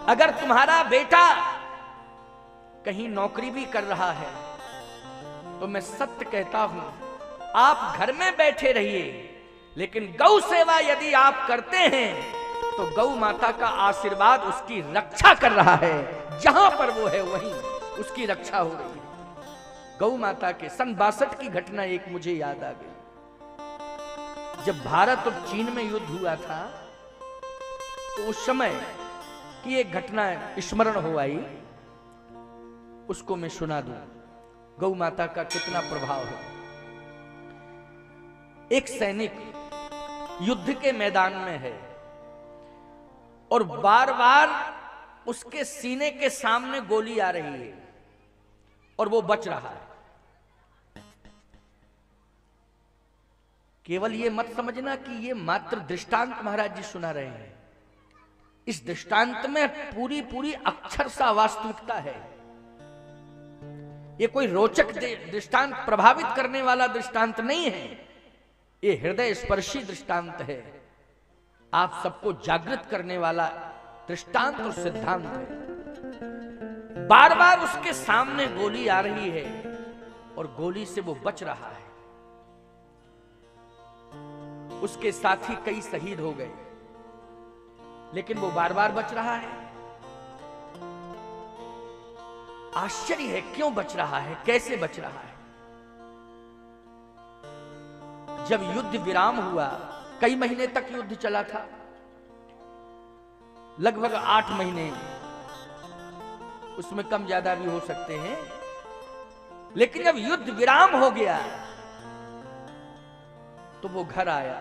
अगर तुम्हारा बेटा कहीं नौकरी भी कर रहा है तो मैं सत्य कहता हूं, आप घर में बैठे रहिए, लेकिन गौ सेवा यदि आप करते हैं तो गौ माता का आशीर्वाद उसकी रक्षा कर रहा है। जहां पर वो है वहीं उसकी रक्षा हो रही है। गौ माता के सन 62 की घटना एक मुझे याद आ गई। जब भारत और चीन में युद्ध हुआ था तो उस समय की एक घटना स्मरण हो आई, उसको मैं सुना दूं। गौ माता का कितना प्रभाव है। एक सैनिक युद्ध के मैदान में है और बार बार उसके सीने के सामने गोली आ रही है और वो बच रहा है। केवल ये मत समझना कि ये मात्र दृष्टांत महाराज जी सुना रहे हैं। इस दृष्टांत में पूरी पूरी अक्षरशः वास्तविकता है। ये कोई रोचक दृष्टांत, प्रभावित करने वाला दृष्टांत नहीं है। ये हृदय स्पर्शी दृष्टांत है। आप सबको जागृत करने वाला दृष्टांत और सिद्धांत है। बार बार उसके सामने गोली आ रही है और गोली से वो बच रहा है। उसके साथी कई शहीद हो गए, लेकिन वो बार बार बच रहा है। आश्चर्य है, क्यों बच रहा है, कैसे बच रहा है। जब युद्ध विराम हुआ, कई महीने तक युद्ध चला था, लगभग 8 महीने, उसमें कम ज्यादा भी हो सकते हैं। लेकिन जब युद्ध विराम हो गया तो वो घर आया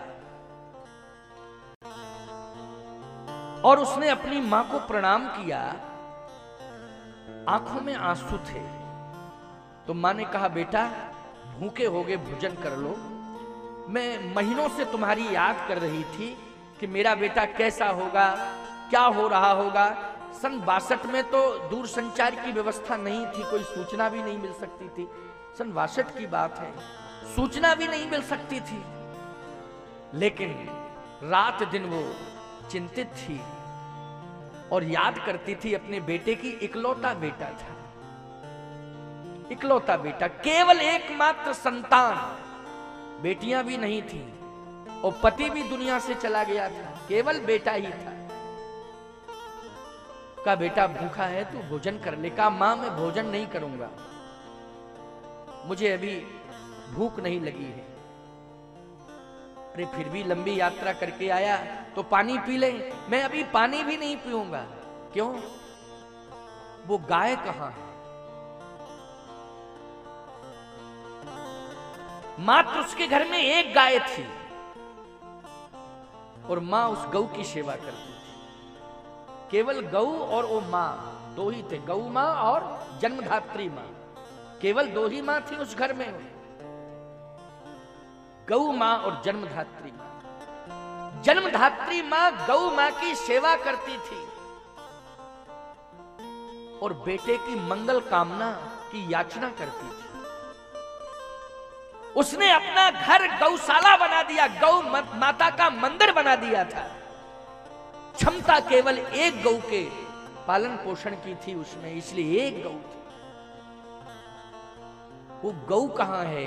और उसने अपनी मां को प्रणाम किया। आंखों में आंसू थे। तो मां ने कहा, बेटा भूखे होगे, भोजन कर लो। मैं महीनों से तुम्हारी याद कर रही थी कि मेरा बेटा कैसा होगा, क्या हो रहा होगा। सन 62 में तो दूरसंचार की व्यवस्था नहीं थी, कोई सूचना भी नहीं मिल सकती थी। सन 62 की बात है, सूचना भी नहीं मिल सकती थी। लेकिन रात दिन वो चिंतित थी और याद करती थी अपने बेटे की। इकलौता बेटा था, इकलौता बेटा, केवल एकमात्र संतान। बेटियां भी नहीं थी और पति भी दुनिया से चला गया था, केवल बेटा ही था। का बेटा भूखा है तो भोजन कर ले। का मां मैं भोजन नहीं करूंगा, मुझे अभी भूख नहीं लगी है। अरे फिर भी लंबी यात्रा करके आया तो पानी पी ले। मैं अभी पानी भी नहीं पीऊंगा। क्यों? वो गाय कहां है? मात्र उसके घर में एक गाय थी और मां उस गौ की सेवा करती थी। केवल गौ और वो मां, दो ही थे, गौ मां और जन्मधात्री मां। केवल 2 ही मां थी उस घर में, गौ मां और जन्मधात्री मां। जन्मधात्री मां गौ मां की सेवा करती थी और बेटे की मंगल कामना की याचना करती थी। उसने अपना घर गौशाला बना दिया, गौ माता का मंदिर बना दिया था। क्षमता केवल एक गौ के पालन पोषण की थी उसमें, इसलिए एक गौ थी। वो गौ कहां है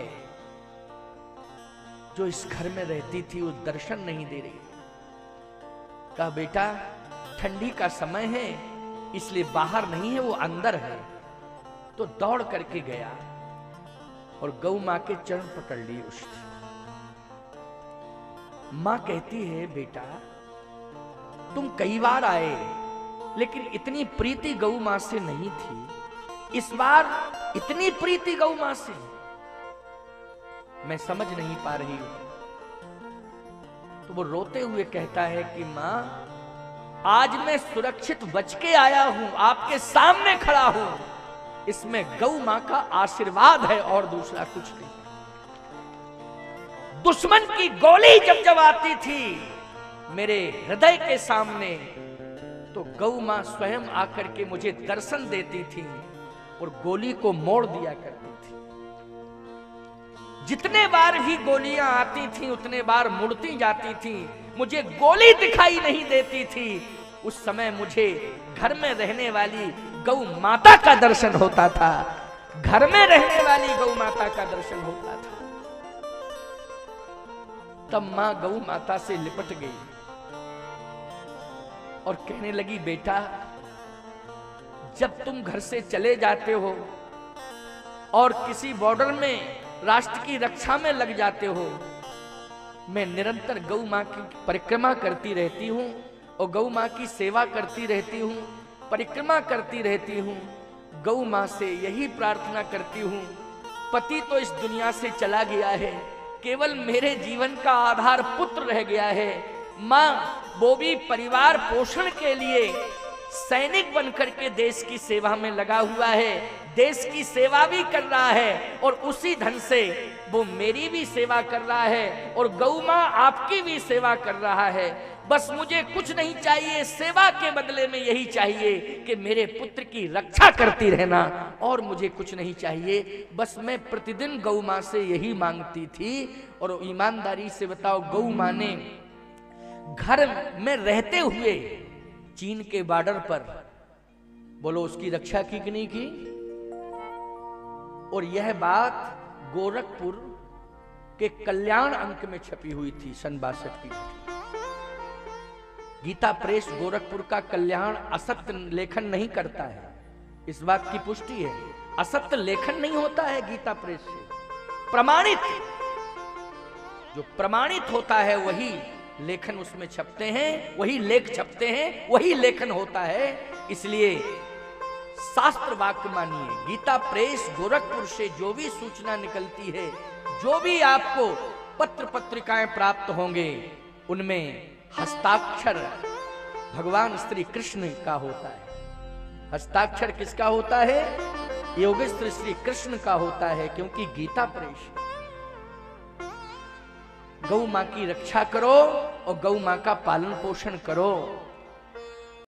जो इस घर में रहती थी? वो दर्शन नहीं दे रही। कहा, बेटा ठंडी का समय है इसलिए बाहर नहीं है, वो अंदर है। तो दौड़ करके गया और गौ मां के चरण पकड़ लिए उसने। मां कहती है, बेटा तुम कई बार आए लेकिन इतनी प्रीति गौ मां से नहीं थी, इस बार इतनी प्रीति गौ मां से मैं समझ नहीं पा रही हूं। तो वो रोते हुए कहता है कि मां, आज मैं सुरक्षित बच के आया हूं, आपके सामने खड़ा हूं, इसमें गौ मां का आशीर्वाद है और दूसरा कुछ नहीं। दुश्मन की गोली जब जब आती थी मेरे हृदय के सामने, तो गौ मां स्वयं आकर के मुझे दर्शन देती थी और गोली को मोड़ दिया करती थी। जितने बार भी गोलियां आती थी उतने बार मुड़ती जाती थी, मुझे गोली दिखाई नहीं देती थी। उस समय मुझे घर में रहने वाली गौ माता का दर्शन होता था, घर में रहने वाली गौ माता का दर्शन होता था। तब मां गौ माता से लिपट गई और कहने लगी, बेटा जब तुम घर से चले जाते हो और किसी बॉर्डर में राष्ट्र की रक्षा में लग जाते हो, मैं निरंतर गौ मां की परिक्रमा करती रहती हूं और गौ मां की सेवा करती रहती हूं, परिक्रमा करती रहती हूं। गौ मां से यही प्रार्थना करती हूं, पति तो इस दुनिया से चला गया है, केवल मेरे जीवन का आधार पुत्र रह गया है। मां वो भी परिवार पोषण के लिए सैनिक बनकर के देश की सेवा में लगा हुआ है, देश की सेवा भी कर रहा है और उसी धन से वो मेरी भी सेवा कर रहा है और गौ मां आपकी भी सेवा कर रहा है। बस मुझे कुछ नहीं चाहिए, सेवा के बदले में यही चाहिए कि मेरे पुत्र की रक्षा करती रहना, और मुझे कुछ नहीं चाहिए। बस मैं प्रतिदिन गौ मां से यही मांगती थी। और ईमानदारी से बताओ, गौ मां ने घर में रहते हुए चीन के बॉर्डर पर बोलो उसकी रक्षा की कि नहीं की। और यह बात गोरखपुर के कल्याण अंक में छपी हुई थी सन 62 की। गीता प्रेस गोरखपुर का कल्याण असत्य लेखन नहीं करता है, इस बात की पुष्टि है। असत्य लेखन नहीं होता है गीता प्रेस से। प्रमाणित, जो प्रमाणित होता है वही लेखन उसमें छपते हैं, वही लेख छपते हैं, वही लेखन होता है। इसलिए शास्त्र वाक्य मानिए। गीता प्रेस गोरखपुर से जो भी सूचना निकलती है, जो भी आपको पत्र पत्रिकाएं प्राप्त होंगे, उनमें हस्ताक्षर भगवान श्री कृष्ण का होता है। हस्ताक्षर किसका होता है? योगेश्वर श्री कृष्ण का होता है। क्योंकि गीता प्रेस गौ मां की रक्षा करो और गौ मां का पालन पोषण करो।